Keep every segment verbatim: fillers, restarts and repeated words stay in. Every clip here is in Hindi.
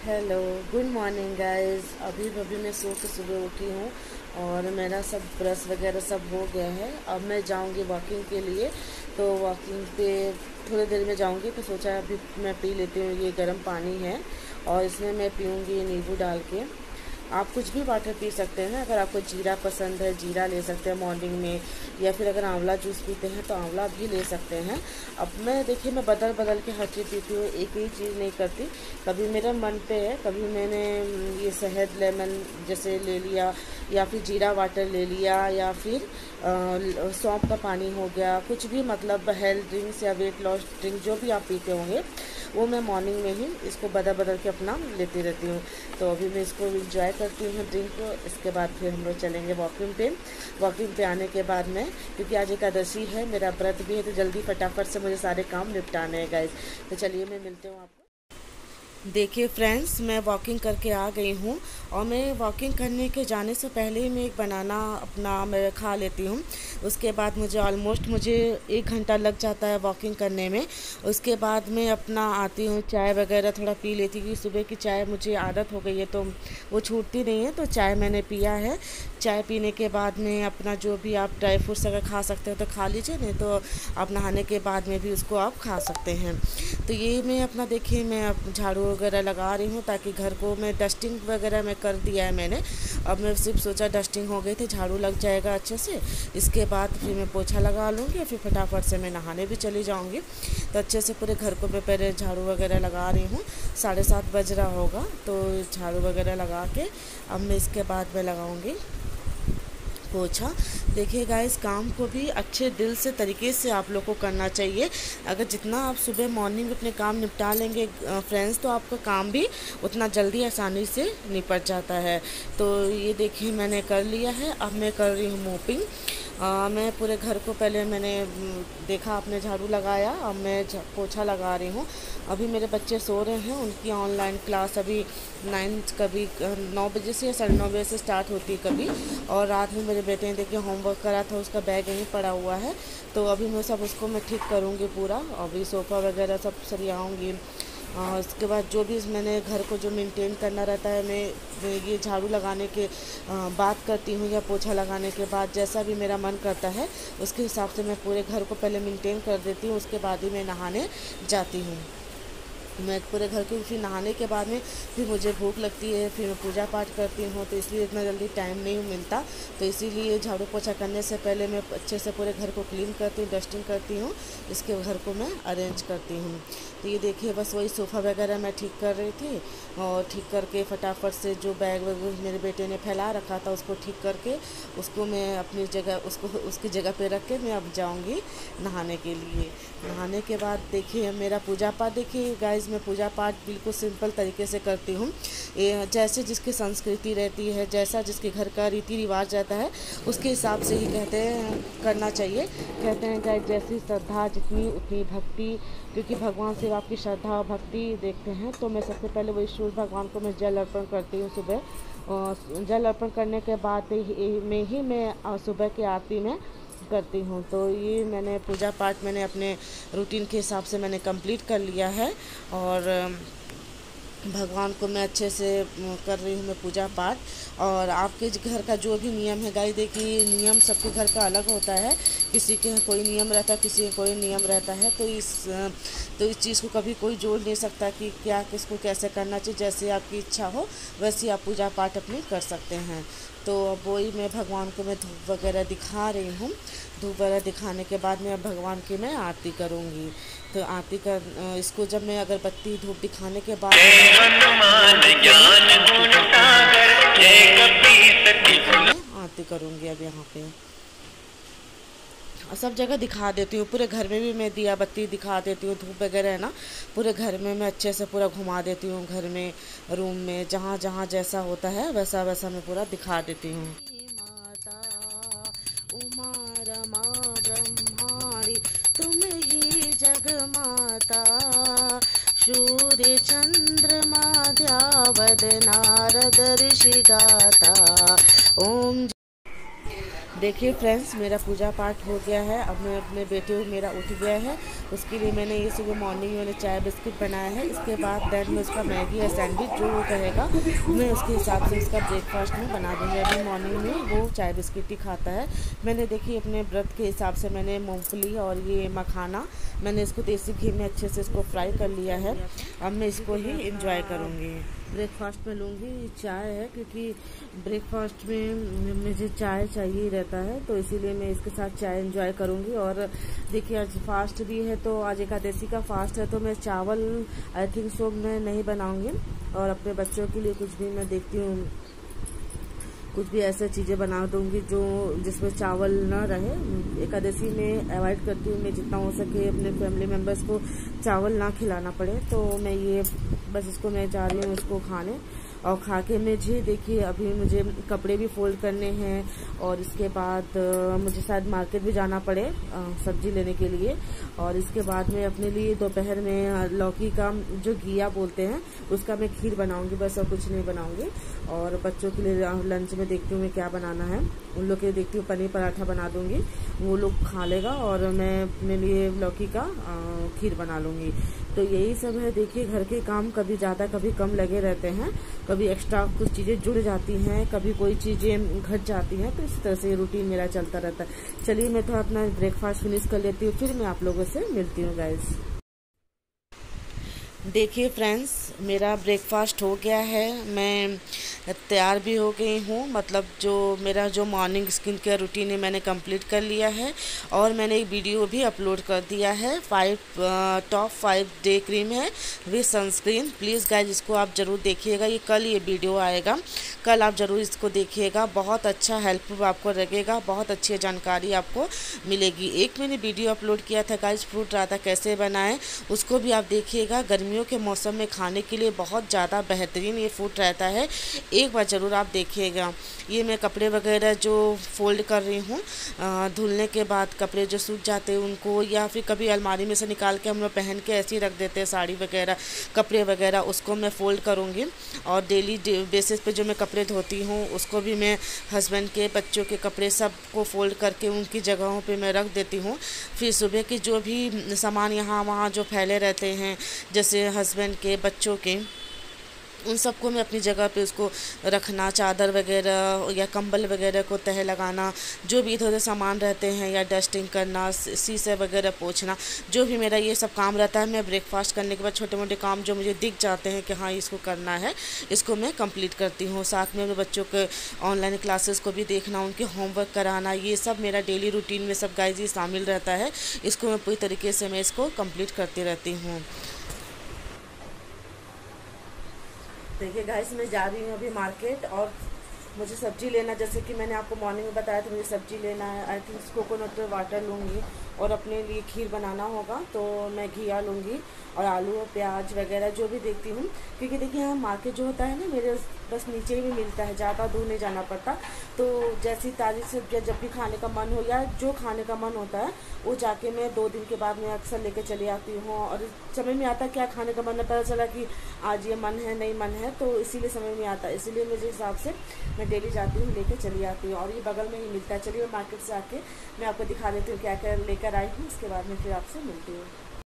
Hello, good morning guys. अभी अभी मैं सो के सुबह उठी हूँ और मेरा सब ब्रश वगैरह सब हो गया है। अब मैं जाऊँगी वॉकिंग के लिए। तो वॉकिंग पे थोड़ी देर में जाऊँगी, तो सोचा अभी मैं पी लेती हूँ। ये गर्म पानी है और इसमें मैं पीऊँगी नींबू डाल के। आप कुछ भी वाटर पी सकते हैं ना। अगर आपको जीरा पसंद है, जीरा ले सकते हैं मॉर्निंग में, या फिर अगर आंवला जूस पीते हैं तो आंवला भी ले सकते हैं। अब मैं देखिए, मैं बदल बदल के हर चीज़ पीती हूँ, एक ही चीज़ नहीं करती। कभी मेरा मन पे है, कभी मैंने ये शहद लेमन जैसे ले लिया, या फिर जीरा वाटर ले लिया, या फिर सौंफ का पानी हो गया। कुछ भी, मतलब हेल्थ ड्रिंक्स या वेट लॉस ड्रिंक जो भी आप पीते होंगे, वो मैं मॉर्निंग में ही इसको बदल बदल के अपना लेती रहती हूँ। तो अभी मैं इसको इंजॉय करती हूँ ड्रिंक को। इसके बाद फिर हम लोग चलेंगे वॉकिंग पे। वॉकिंग पे आने के बाद में, क्योंकि आज एकादशी है, मेरा व्रत भी है, तो जल्दी फटाफट से मुझे सारे काम निपटाने हैं गाइज। तो चलिए मैं मिलती हूँ आपको। देखिए फ्रेंड्स, मैं वॉकिंग करके आ गई हूँ और मैं वॉकिंग करने के जाने से पहले ही मैं एक बनाना अपना मैं खा लेती हूँ। उसके बाद मुझे ऑलमोस्ट मुझे एक घंटा लग जाता है वॉकिंग करने में। उसके बाद मैं अपना आती हूँ, चाय वगैरह थोड़ा पी लेती हूँ। सुबह की चाय मुझे आदत हो गई है, तो वो छूटती नहीं है। तो चाय मैंने पिया है। चाय पीने के बाद में अपना जो भी आप ड्राई फ्रूट्स अगर खा सकते हो तो खा लीजिए, नहीं तो आप नहाने के बाद में भी उसको आप खा सकते हैं। तो ये मैं अपना देखिए, मैं अब झाड़ू वगैरह लगा रही हूँ, ताकि घर को मैं डस्टिंग वगैरह मैं कर दिया है मैंने। अब मैं सिर्फ सोचा डस्टिंग हो गई थी, झाड़ू लग जाएगा अच्छे से। इसके बाद फिर मैं पोछा लगा लूँगी, फिर फटाफट से मैं नहाने भी चली जाऊँगी। तो अच्छे से पूरे घर को मैं पहले झाड़ू वगैरह लगा रही हूँ। साढ़े सात बज रहा होगा, तो झाड़ू वगैरह लगा के अब मैं इसके बाद मैं लगाऊँगी पोछा। देखिए गाइस, काम को भी अच्छे दिल से तरीके से आप लोग को करना चाहिए। अगर जितना आप सुबह मॉर्निंग अपने काम निपटा लेंगे फ्रेंड्स, तो आपका काम भी उतना जल्दी आसानी से निपट जाता है। तो ये देखिए, मैंने कर लिया है। अब मैं कर रही हूँ मोपिंग। आ, मैं पूरे घर को पहले मैंने देखा, आपने झाड़ू लगाया, अब मैं पोछा लगा रही हूँ। अभी मेरे बच्चे सो रहे हैं, उनकी ऑनलाइन क्लास अभी नाइन कभी नौ बजे से या साढ़े नौ बजे से स्टार्ट होती है कभी। और रात में मेरे बेटे ने देखिए होमवर्क करा था, उसका बैग यहीं पड़ा हुआ है। तो अभी मैं सब उसको मैं ठीक करूँगी पूरा। अभी सोफ़ा वगैरह सब सरियाऊँगी। और उसके बाद जो भी मैंने घर को जो मेंटेन करना रहता है, मैं ये झाड़ू लगाने के बात करती हूँ या पोछा लगाने के बाद, जैसा भी मेरा मन करता है उसके हिसाब से मैं पूरे घर को पहले मेंटेन कर देती हूँ। उसके बाद ही मैं नहाने जाती हूँ। मैं पूरे घर के फिर नहाने के बाद में फिर मुझे भूख लगती है, फिर मैं पूजा पाठ करती हूँ, तो इसलिए इतना जल्दी टाइम नहीं मिलता। तो इसीलिए झाड़ू पोछा करने से पहले मैं अच्छे से पूरे घर को क्लीन करती हूँ, डस्टिंग करती हूँ, इसके घर को मैं अरेंज करती हूँ। तो ये देखिए, बस वही सोफ़ा वगैरह मैं ठीक कर रही थी, और ठीक करके फटाफट से जो बैग वगैरह मेरे बेटे ने फैला रखा था उसको ठीक करके उसको मैं अपनी जगह उसको उसकी जगह पे रख के मैं अब जाऊँगी नहाने के लिए। नहाने के बाद देखिए मेरा पूजा पाठ, देखिए गाइस, मैं पूजा पाठ बिल्कुल सिंपल तरीके से करती हूँ। ये जैसे जिसकी संस्कृति रहती है, जैसा जिसके घर का रीति रिवाज रहता है, उसके हिसाब से ही कहते हैं करना चाहिए। कहते हैं गाइस, जैसी श्रद्धा जितनी उतनी भक्ति, क्योंकि भगवान से आपकी श्रद्धा और भक्ति देखते हैं। तो मैं सबसे पहले वही सूर्य भगवान को मैं जल अर्पण करती हूँ सुबह। और जल अर्पण करने के बाद में ही मैं सुबह की आरती में करती हूँ। तो ये मैंने पूजा पाठ मैंने अपने रूटीन के हिसाब से मैंने कंप्लीट कर लिया है। और भगवान को मैं अच्छे से कर रही हूँ मैं पूजा पाठ। और आपके घर का जो भी नियम है गाइस, देखिए नियम सबके घर का अलग होता है। किसी के कोई नियम रहता है, किसी का कोई नियम रहता है। तो इस तो इस चीज़ को कभी कोई जोड़ नहीं सकता कि क्या किसको कैसे करना चाहिए। जैसे आपकी इच्छा हो वैसे आप पूजा पाठ अपनी कर सकते हैं। तो अब वही मैं भगवान को मैं धूप वगैरह दिखा रही हूँ। धूप वगैरह दिखाने के बाद मैं अब भगवान की मैं आरती करूँगी। तो आरती कर इसको जब मैं अगरबत्ती धूप दिखाने के बाद आरती करूँगी। अब यहाँ पे सब जगह दिखा देती हूँ, पूरे घर में भी मैं दिया बत्ती दिखा देती हूँ। धूप वगैरह है ना, पूरे घर में मैं अच्छे से पूरा घुमा देती हूँ। घर में, रूम में, जहाँ जहाँ जैसा होता है वैसा वैसा मैं पूरा दिखा देती हूँ। माता उमा रमा ब्रह्माणी तुम ही जग माता, सूर्य चंद्रमा द्यावद नारद ऋषि गाता। ओम देखिए फ्रेंड्स, मेरा पूजा पाठ हो गया है। अब मैं अपने बेटे को, मेरा उठ गया है, उसके लिए मैंने ये सुबह मॉर्निंग में मैंने चाय बिस्किट बनाया है। इसके बाद दैन में उसका मैगी या सैंडविच जो वो कहेगा मैं उसके हिसाब से उसका ब्रेकफास्ट में बना दूँगी। अभी मॉर्निंग में वो चाय बिस्किट ही खाता है। मैंने देखिए अपने व्रत के हिसाब से मैंने मूँगफली और ये मखाना मैंने इसको देसी घी में अच्छे से इसको फ्राई कर लिया है। अब मैं इसको ही इंजॉय करूँगी। ब्रेकफास्ट में लूँगी चाय है, क्योंकि ब्रेकफास्ट में मुझे चाय चाहिए रहता है, तो इसीलिए मैं इसके साथ चाय एंजॉय करूँगी। और देखिए आज फास्ट भी है, तो आज एकादशी का फास्ट है, तो मैं चावल आई थिंक सो मैं नहीं बनाऊँगी। और अपने बच्चों के लिए कुछ भी मैं देखती हूँ, कुछ भी ऐसा चीज़ें बना दूंगी जो जिसमें चावल ना रहे। एकादशी में अवॉइड करती हूँ मैं जितना हो सके अपने फैमिली मेम्बर्स को चावल ना खिलाना पड़े, तो मैं ये बस इसको मैं जा रही हूँ इसको खाने। और खा के मुझे देखिए अभी मुझे कपड़े भी फोल्ड करने हैं, और इसके बाद मुझे शायद मार्केट भी जाना पड़े सब्जी लेने के लिए। और इसके बाद मैं अपने लिए दोपहर में लौकी का जो घिया बोलते हैं उसका मैं खीर बनाऊंगी, बस और कुछ नहीं बनाऊंगी। और बच्चों के लिए लंच में देखती हूँ मैं क्या बनाना है। उन लोग के लिए देखती हूँ पनीर पराठा बना दूंगी, वो लोग खा लेगा, और मैं अपने लिए लौकी का खीर बना लूँगी। तो यही सब है। देखिए घर के काम कभी ज़्यादा कभी कम लगे रहते हैं, कभी एक्स्ट्रा कुछ चीज़ें जुड़ जाती हैं, कभी कोई चीज़ें घट जाती हैं, तो इस तरह से रूटीन मेरा चलता रहता है। चलिए मैं तो अपना ब्रेकफास्ट फिनिश कर लेती हूँ, फिर मैं आप लोगों से मिलती हूँ गाइस। देखिए फ्रेंड्स, मेरा ब्रेकफास्ट हो गया है, मैं तैयार भी हो गई हूँ। मतलब जो मेरा जो मॉर्निंग स्किन केयर रूटीन है मैंने कंप्लीट कर लिया है, और मैंने एक वीडियो भी अपलोड कर दिया है। Five top five day cream है विद सनस्क्रीन। प्लीज़ गाइज इसको आप ज़रूर देखिएगा, ये कल ये वीडियो आएगा, कल आप ज़रूर इसको देखिएगा। बहुत अच्छा हेल्पफुल आपको लगेगा, बहुत अच्छी जानकारी आपको मिलेगी। एक मैंने वीडियो अपलोड किया था गाइज फ्रूट रायता कैसे बनाएं, उसको भी आप देखिएगा। गर्मियों के मौसम में खाने के लिए बहुत ज़्यादा बेहतरीन ये फ्रूट रहता है, एक बार ज़रूर आप देखिएगा। ये मैं कपड़े वगैरह जो फोल्ड कर रही हूँ, धुलने के बाद कपड़े जो सूख जाते हैं उनको, या फिर कभी अलमारी में से निकाल के हम लोग पहन के ऐसे ही रख देते हैं साड़ी वगैरह कपड़े वगैरह, उसको मैं फ़ोल्ड करूँगी। और डेली बेसिस पे जो मैं कपड़े धोती हूँ उसको भी मैं हस्बैंड के, बच्चों के कपड़े सब को फ़ोल्ड करके उनकी जगहों पे मैं रख देती हूँ। फिर सुबह की जो भी सामान यहाँ वहाँ जो फैले रहते हैं, जैसे हस्बैंड के, बच्चों के, उन सबको मैं अपनी जगह पे उसको रखना, चादर वगैरह या कंबल वगैरह को तह लगाना, जो भी इधर उधर सामान रहते हैं, या डस्टिंग करना, शीशे वगैरह पोंछना, जो भी मेरा ये सब काम रहता है, मैं ब्रेकफास्ट करने के बाद छोटे मोटे काम जो मुझे दिख जाते हैं कि हाँ इसको करना है, इसको मैं कंप्लीट करती हूँ। साथ में अपने बच्चों के ऑनलाइन क्लासेस को भी देखना, उनके होमवर्क कराना, ये सब मेरा डेली रूटीन में सब गाइज ये शामिल रहता है। इसको मैं पूरी तरीके से मैं इसको कंप्लीट करती रहती हूँ। देखिए गाइस, मैं जा रही हूँ अभी मार्केट, और मुझे सब्ज़ी लेना, जैसे कि मैंने आपको मॉर्निंग में बताया था मुझे सब्ज़ी लेना है। आई थिंक कोकोनट वाटर लूँगी, और अपने लिए खीर बनाना होगा तो मैं घिया लूँगी, और आलू और प्याज वगैरह जो भी देखती हूँ, क्योंकि देखिए यहाँ मार्केट जो होता है ना मेरे बस नीचे ही मिलता है, ज़्यादा दूर नहीं जाना पड़ता। तो जैसी ताज़ी सब्जियाँ जब भी खाने का मन हो या जो खाने का मन होता है वो जाके मैं दो दिन के बाद मैं अक्सर लेके चली आती हूँ, और समझ में आता क्या खाने का मन है, पता चला कि आज ये मन है नहीं मन है, तो इसीलिए समझ में आता। इसीलिए मेरे हिसाब से मैं डेली जाती हूँ, लेके चली आती हूँ, और ये बगल में ही मिलता है। चलिए मार्केट से आके मैं आपको दिखा देती हूँ क्या क्या लेकर आई हूँ, उसके बाद में फिर आपसे मिलती हूँ।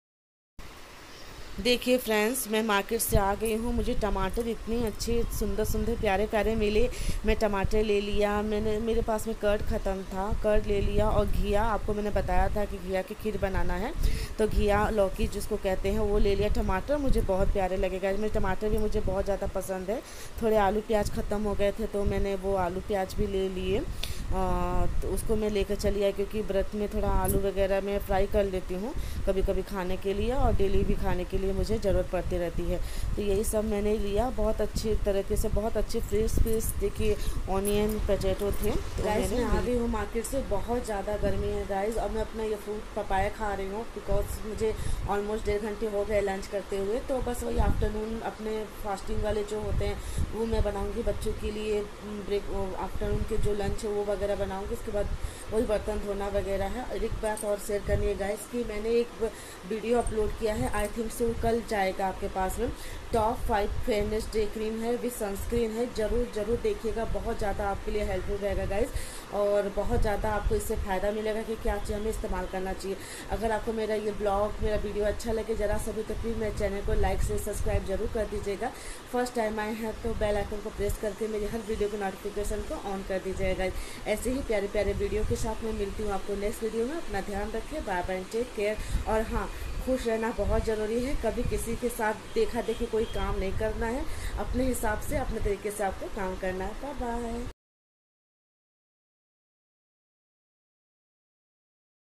देखिए फ्रेंड्स, मैं मार्केट से आ गई हूँ। मुझे टमाटर इतने अच्छे सुंदर सुंदर प्यारे प्यारे मिले, मैं टमाटर ले लिया। मैंने मेरे पास में कर्ड ख़त्म था, कर्ड ले लिया। और घिया, आपको मैंने बताया था कि घिया की खीर बनाना है, तो घिया लौकी जिसको कहते हैं वो ले लिया। टमाटर मुझे बहुत प्यारे लगेगा, मेरे टमाटर भी मुझे बहुत ज़्यादा पसंद है। थोड़े आलू प्याज ख़त्म हो गए थे तो मैंने वो आलू प्याज भी ले लिए, तो उसको मैं लेकर चली आई, क्योंकि व्रत में थोड़ा आलू वगैरह मैं फ्राई कर लेती हूँ कभी कभी खाने के लिए, और डेली भी खाने के लिए मुझे ज़रूरत पड़ती रहती है। तो यही सब मैंने लिया, बहुत अच्छी तरीके से, बहुत अच्छे फ्रेश फ्रेश देखिए ऑनियन पोटैटो थे। तो गाइस मैं आ गई हूँ मार्केट से, बहुत ज़्यादा गर्मी है गाइस, और मैं अपना ये फ्रूट पपाया खा रही हूँ, बिकॉज मुझे ऑलमोस्ट डेढ़ घंटे हो गए लंच करते हुए। तो बस वही आफ्टरनून अपने फास्टिंग वाले जो होते हैं वो मैं बनाऊँगी बच्चों के लिए, ब्रेक आफ्टरनून के जो लंच है वो वगैरह बनाऊंगी, उसके बाद वही बर्तन धोना वगैरह है। और एक बात और शेयर करनी है गाइस कि मैंने एक वीडियो अपलोड किया है, आई थिंक सो कल जाएगा आपके पास में। Top five fairness day cream है विद सनस्क्रीन है, ज़रूर ज़रूर देखिएगा, बहुत ज़्यादा आपके लिए हेल्पफुल रहेगा गाइस, और बहुत ज़्यादा आपको इससे फ़ायदा मिलेगा कि क्या चीज़ हमें इस्तेमाल करना चाहिए। अगर आपको मेरा ये ब्लॉग, मेरा वीडियो अच्छा लगे ज़रा सभी, तो प्लीज़ मेरे चैनल को लाइक से सब्सक्राइब जरूर कर दीजिएगा। फर्स्ट टाइम आए हैं तो बेल आइकन को प्रेस करके मेरी हर वीडियो के नोटिफिकेशन को ऑन कर दीजिएगा। ऐसे ही प्यारे प्यारे वीडियो के साथ मैं मिलती हूँ आपको नेक्स्ट वीडियो में। अपना ध्यान रखें, बाय बाय, टेक केयर। और हाँ, खुश रहना बहुत ज़रूरी है, कभी किसी के साथ देखा देखी कोई काम नहीं करना है, अपने हिसाब से अपने तरीके से आपको काम करना है। Bye bye.